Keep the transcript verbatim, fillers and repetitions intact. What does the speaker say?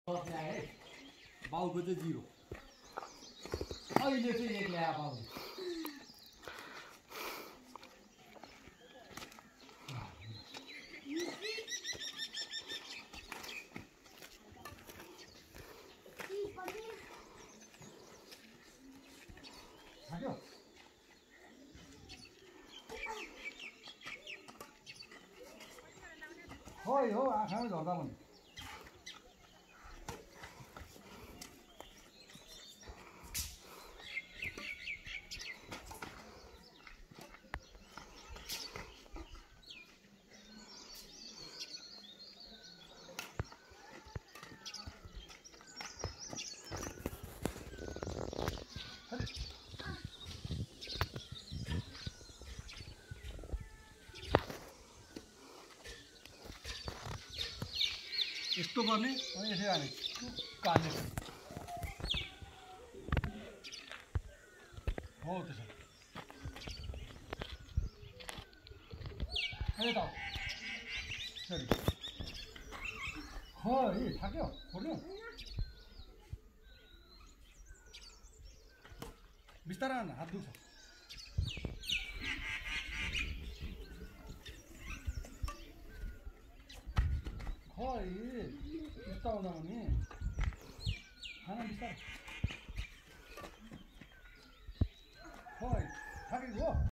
बाउको चाहिँ जिरो अहिले चाहिँ एक ल्याए बाउ सक्यो खोइ हो आँखामै झर्दा पनि यस्तो गर्ने अनि यसै हाल्ने काट्ने हो त्यसो यता सरी खै थाक्यो खोल्यो बिस्तारै हात दुख्छ खै यस्तो आउँदा भने खाना बिस्तारै खै थाकेको हो